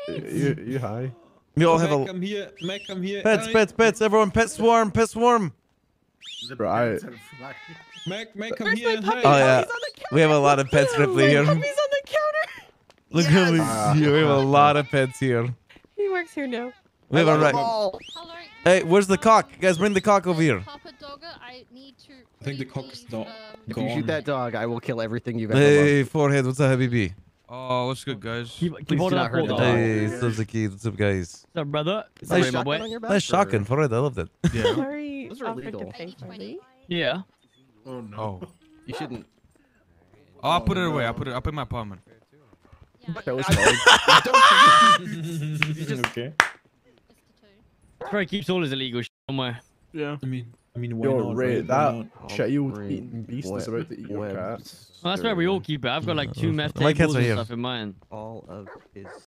You high? We all have Mac, a I'm here. Mac, I'm here. pets. Everyone, pet swarm. Right. Mac, I'm Where's here. my puppy? Oh yeah, He's on the counter. we have a lot of pets, Ripley here. My puppy's on the counter. Look at me. We have a lot of pets here. He works here now. We have a right. Hello. Hey, where's the cock? You guys, bring the cock over here. Papa Dogger, I need to. I think the cock is not If If you shoot that dog, I will kill everything you've ever Hey, loved. forehead. What's up, Habibi? Oh, what's good, guys? Please do not hurt the dog. Hey, what's up, Zaki? What's up, guys? What's up, brother? Somebody Nice my boy on your back, Nice or- shotgun, forehead. I loved it. Yeah. Sorry, Those are offered to illegal. pay for me. Yeah. Oh no. Oh. You shouldn't. Oh, I'll put it away. I'll put it up in my apartment. That was Okay. Probably keeps all his illegal shit somewhere. Yeah. I mean, why Yo, not? Ray, right? Why that child Green eating beast is about to eat your cat. Well, that's where we all keep it. I've got like 2 meth My cats tables are and here. stuff in mine. all of his